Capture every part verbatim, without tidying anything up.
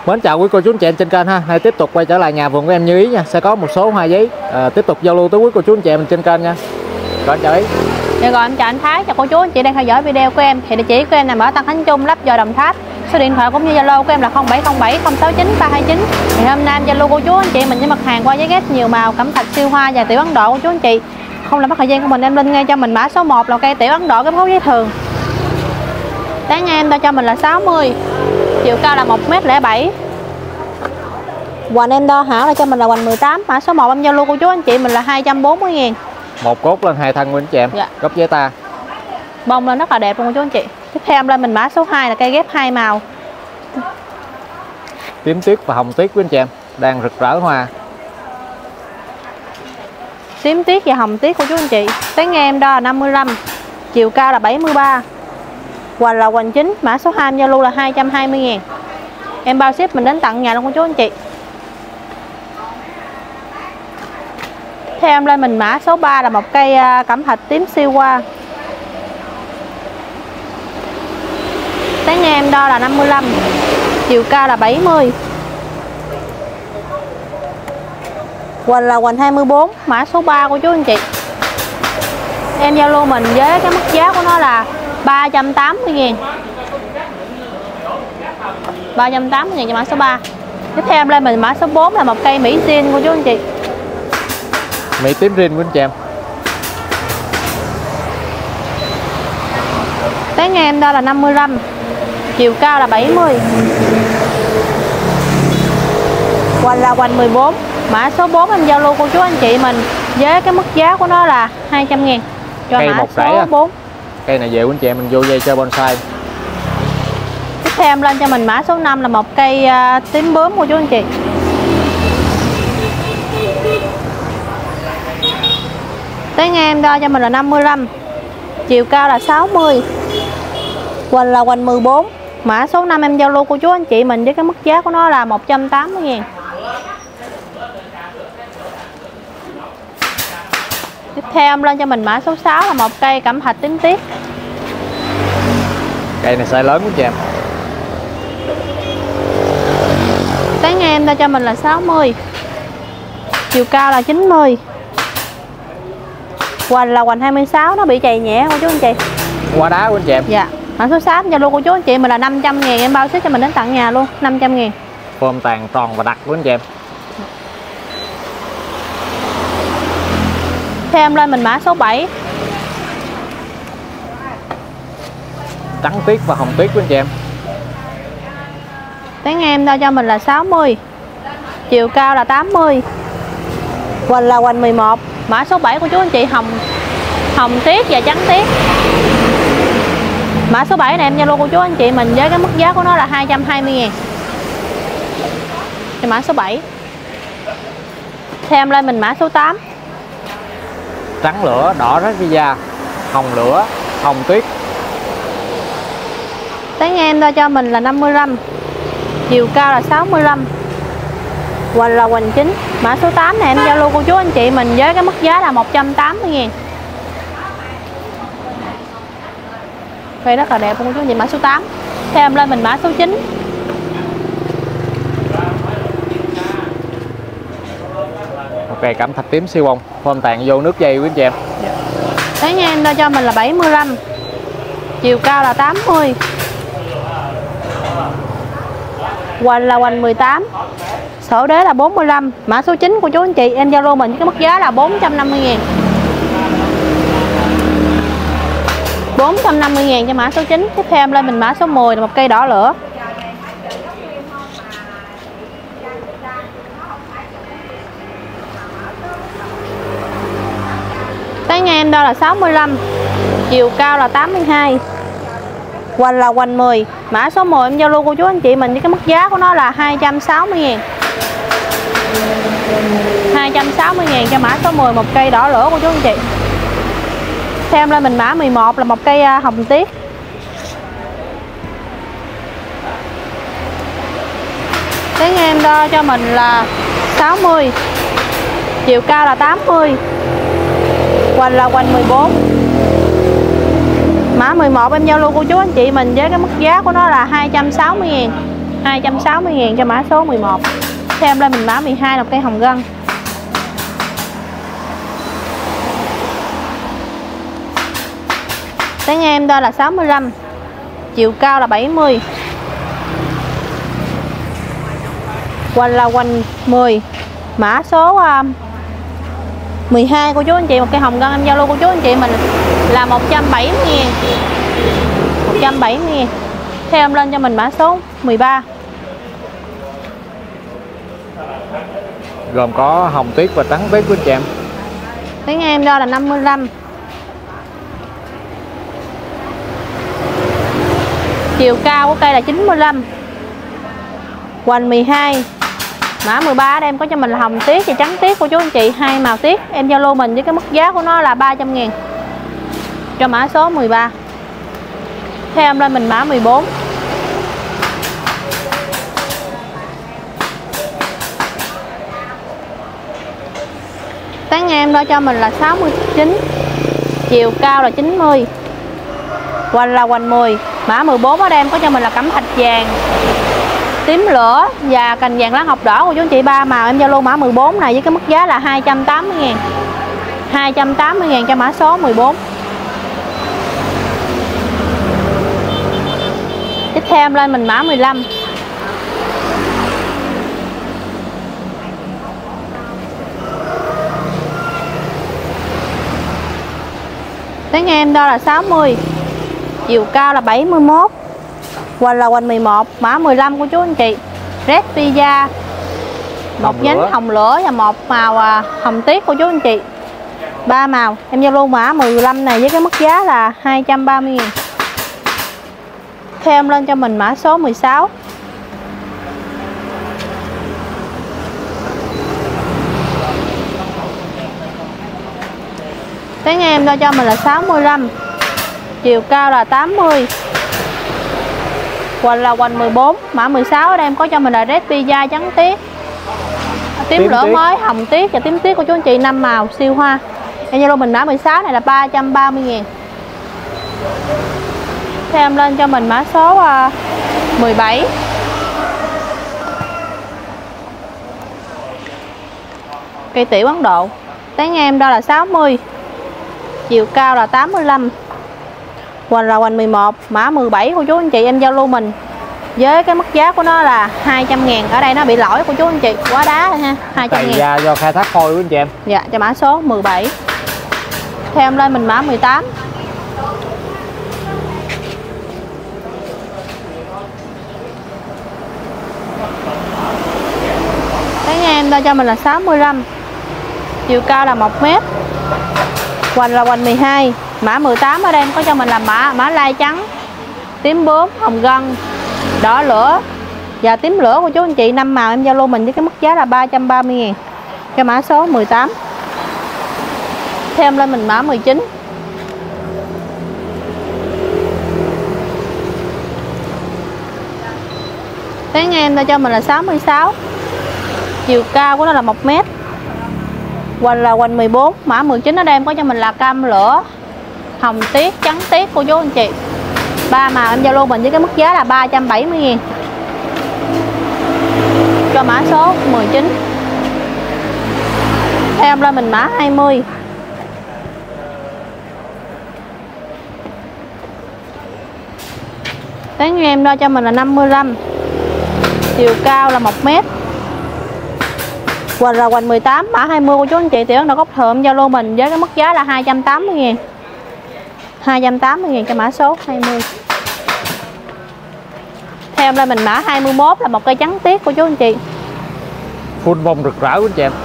Mến chào quý cô chú anh chị em trên kênh ha. Nay tiếp tục quay trở lại nhà vườn của em Như Ý nha. Sẽ có một số hoa giấy à, tiếp tục giao lưu tới quý cô chú anh chị em trên kênh nha. Rồi anh chào Ý. Dạ rồi em chào anh Thái, chào cô chú anh chị đang theo dõi video của em. Thì địa chỉ của em nằm ở Tân Khánh Trung, Lấp Vò, Đồng Tháp. Số điện thoại cũng như Zalo của em là không bảy không bảy không sáu chín ba hai chín. Thì hôm nay em giao lưu cô chú anh chị mình với mặt hàng hoa giấy ghép nhiều màu cẩm thạch siêu hoa và tiểu Ấn Độ cô chú anh chị. Không làm mất thời gian của mình, em lên ngay cho mình mã số một là cây tiểu Ấn Độ cái gấu giấy thường. Tán em ta cho mình là sáu mươi, chiều cao là một mét lẻ bảy. Hoành em đo hảo là cho mình là hoành mười tám, mã số một em giao lưu cô chú anh chị mình là hai trăm bốn mươi ngàn. Một cốt lên hai thân của anh chị em. Dạ. Gốc giấy ta. Bông lên rất là đẹp luôn cô chú anh chị. Tiếp theo em lên mình mã số hai là cây ghép hai màu. Tím tuyết và hồng tuyết của anh chị em đang rực rỡ hoa. Tím tuyết và hồng tuyết của chú anh chị. Tán em đo là năm mươi lăm, chiều cao là bảy mươi ba. Hoành là hoành chính, mã số hai em giao lưu là hai trăm hai mươi ngàn. Em bao ship mình đến tận nhà luôn cô chú anh chị. Theo em lên mình mã số ba là một cây cẩm thạch tím siêu hoa. Tán em đo là năm mươi lăm, chiều cao là bảy mươi. Hoành là hoành hai mươi bốn, mã số ba của chú anh chị. Em giao lưu mình với cái mức giá của nó là ba trăm tám mươi ngàn. ba trăm tám mươi ngàn cho mã số ba. Tiếp theo em lên mình mã số bốn là một cây Mỹ Zin của chú anh chị. Mỹ tím rin của anh chị em. Tán em đo là năm mươi lăm, chiều cao là bảy mươi. Hoành là hoành mười bốn, mã số bốn em giao lưu cô chú anh chị mình với cái mức giá của nó là hai trăm ngàn cho cây mã một số bốn. Cây này về của anh chị em mình vô dây chơi bonsai. Tiếp theo em lên cho mình mã số năm là một cây uh, tím bướm của chú anh chị. Tán em đo cho mình là năm mươi lăm, chiều cao là sáu mươi. Hoành là hoành mười bốn, mã số năm em giao lưu cô chú anh chị mình với cái mức giá của nó là một trăm tám mươi ngàn. Tiếp theo em lên cho mình mã số sáu là một cây cẩm thạch tím tiết. Cây này size lớn của anh chị em. Tán em đo cho mình là sáu mươi, chiều cao là chín mươi. Hoành là hoành hai mươi sáu, nó bị chày nhẹ cô chú anh chị. Hoa đá của anh chị em. Dạ. Mã số sáu giao lưu cô chú anh chị mình là năm trăm ngàn, em bao ship cho mình đến tận nhà luôn, năm trăm ngàn. Form tàn tròn và đặc của anh chị em. Theo em lên mình mã số bảy. Trắng tuyết và hồng tuyết của anh chị em. Tán em đo cho mình là sáu mươi, chiều cao là tám mươi. Hoành là hoành mười một, mã số bảy của chú anh chị hồng hồng tuyết và trắng tuyết. Mã số bảy này em giao lưu cô chú anh chị mình với cái mức giá của nó là hai trăm hai mươi ngàn. Thì mã số bảy. Theo em lên mình mã số tám. Trắng lửa, đỏ razzia, hồng lửa, hồng tuyết. Tán em đo cho mình là năm mươi lăm, chiều cao là sáu mươi lăm. Hoành là hoành chính, mã số tám này em giao lưu cô chú anh chị mình với cái mức giá là một trăm tám mươi ngàn. Cây rất là đẹp luôn cô chú anh chị, mã số tám. Theo em lên mình mã số chín. một cây cẩm thạch tím siêu bông, form tàn vô nước dây của anh chị em. Tán em đo cho mình là bảy mươi lăm, chiều cao là tám mươi. Hoành là hoành mười tám, sổ đế là bốn mươi lăm, mã số chín của chú anh chị em giao lưu mình với cái mức giá là bốn trăm năm mươi ngàn. bốn trăm năm mươi ngàn cho mã số chín. Tiếp theo em lên mình mã số mười là một cây đỏ lửa. Tán em đo là sáu mươi lăm, chiều cao là tám mươi hai. Hoành là hoành mười, mã số mười em giao lưu cô chú anh chị mình với cái mức giá của nó là hai trăm sáu mươi ngàn. hai trăm sáu mươi ngàn cho mã số mười, một cây đỏ lửa cô chú anh chị. Theo em lên mình mã mười một là một cây hồng tuyết. Tán em đo cho mình là sáu mươi, chiều cao là tám mươi. Hoành là hoành mười bốn. Mã mười một em giao lưu cô chú anh chị mình với cái mức giá của nó là hai trăm sáu mươi ngàn. hai trăm sáu mươi ngàn cho mã số mười một. Thêm lên mình mã mười hai là cây hồng gân. Tán em đo là sáu mươi lăm, chiều cao là bảy mươi. Quanh là quanh mười, mã số uh, mười hai cô chú anh chị. Một cây hồng gân em giao lưu cô chú anh chị mình là một trăm bảy mươi ngàn, một trăm bảy mươi ngàn. Theo em lên cho mình mã số mười ba. Gồm có hồng tuyết và trắng tuyết của chị em. Tán em đo là năm mươi lăm, chiều cao của cây là chín mươi lăm. Hoành mười hai, mã mười ba em có cho mình là hồng tuyết và trắng tuyết cô chú anh chị, hai màu tuyết. Em giao lưu mình với cái mức giá của nó là ba trăm ngàn cho mã số mười ba. Theo em lên mình mã mười bốn. Tán em đo cho mình là sáu mươi chín, chiều cao là chín mươi. Hoành là hoành mười, mã mười bốn ở đây em có cho mình là cẩm thạch vàng, tím lửa và cành vàng lá ngọc đỏ của chú anh chị, ba màu. Em giao lưu mã mười bốn này với cái mức giá là hai trăm tám mươi ngàn, hai trăm tám mươi ngàn cho mã số mười bốn. Tiếp theo em lên mình mã mười lăm. Tán em đo là sáu mươi, chiều cao là bảy mươi mốt. Hoành là hoành mười một, mã mười lăm của chú anh chị. Red Pizza, một nhánh lửa. Hồng lửa và một màu à, hồng tuyết của chú anh chị, ba màu. Em giao lưu mã mười lăm này với cái mức giá là hai trăm ba mươi ngàn. Theo em lên cho mình mã số mười sáu. Tán em đo cho mình là sáu mươi lăm, chiều cao là tám mươi. Hoành là hoành mười bốn, mã mười sáu ở đây em có cho mình là Red Pizza trắng tuyết, tím, tím lửa tuyết. Mới hồng tuyết và tím tuyết của chú anh chị, năm màu siêu hoa. Em giao lưu mình mã mười sáu này là ba trăm ba mươi ngàn. Theo em lên cho mình mã số uh, mười bảy. Cây tiểu Ấn Độ. Tán em đo là sáu mươi, chiều cao là tám mươi lăm. Hoành là hoành mười một, mã mười bảy của chú anh chị. Em giao lưu mình với cái mức giá của nó là hai trăm ngàn. Ở đây nó bị lỗi của chú anh chị, quá đá rồi ha, hai trăm ngàn. Dạ, do khai thác khôi của anh chị em. Dạ, cho mã số mười bảy. Theo em lên mình mã mười tám. Tán em đo cho mình là sáu mươi lăm, chiều cao là một mét. Hoành là hoành mười hai, mã mười tám ở đây em có cho mình là mã mã lai trắng, tím bướm, hồng gân, đỏ lửa và tím lửa của chú anh chị, năm màu. Em giao lưu mình với cái mức giá là ba trăm ba mươi ngàn cho mã số mười tám. Thêm lên mình mã mười chín. Tán em cho mình là sáu mươi sáu, chiều cao của nó là một mét. Hoành là hoành mười bốn, mã mười chín ở đây em có cho mình là cam lửa, hồng tuyết, trắng tuyết cô chú anh chị, ba màu. Em giao lưu mình với cái mức giá là ba trăm bảy mươi ngàn cho mã số mười chín. Theo em lên mình mã hai mươi. Tán em đo cho mình là năm mươi lăm, chiều cao là một mét. Hoành là hoành mười tám, mã hai mươi của chú anh chị. Tiểu Ấn Độ gốc thượng giao lưu mình với cái mức giá là hai trăm tám mươi ngàn, hai trăm tám mươi ngàn cho mã số hai mươi. Theo em lên mình mã hai mươi mốt là một cây trắng tuyết của chú anh chị, full bông rực rỡ của anh chị em.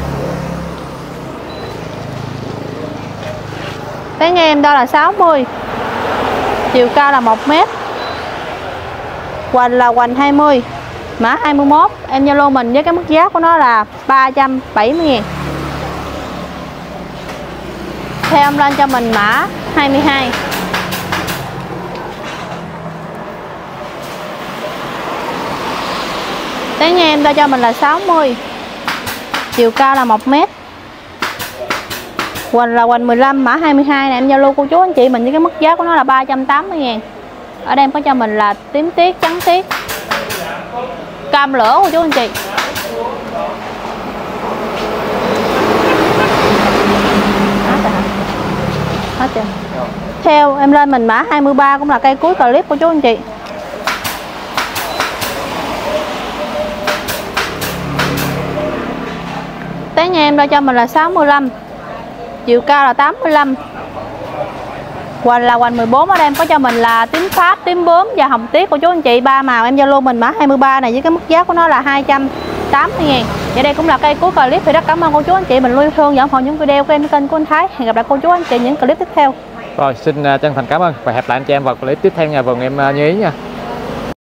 Tán em đo là sáu mươi, chiều cao là một mét. Hoành là hoành hai mươi, mã hai mươi mốt. Em giao lưu mình với cái mức giá của nó là ba trăm bảy mươi ngàn. Theo em lên cho mình mã hai mươi hai. Tán em đo cho mình là sáu mươi, chiều cao là một mét. Hoành là hoành mười lăm, mã hai mươi hai này em giao lưu cô chú anh chị mình với cái mức giá của nó là ba trăm tám mươi ngàn. Ở đây em có cho mình là tím tuyết, trắng tuyết. lăm lửa cô chú anh chị. Hết chưa? Theo em lên mình mã hai mươi ba cũng là cây cuối clip của chú anh chị. Tán nhà em ra cho mình là sáu mươi lăm, chiều cao là tám mươi lăm. Hoành là hoành mười bốn, ở đây em có cho mình là tím phát, tím bướm và hồng tiết của chú anh chị, ba màu. Em Zalo mình mã hai mươi ba này với cái mức giá của nó là hai trăm tám mươi ngàn. Và đây cũng là cây cuối clip. Thì rất cảm ơn cô chú anh chị mình luôn yêu thương và ủng hộ những video của em kênh của anh Thái. Hẹn gặp lại cô chú anh chị những clip tiếp theo. Rồi xin chân thành cảm ơn và hẹn lại anh chị em vào clip tiếp theo nha vườn em Như Ý nha.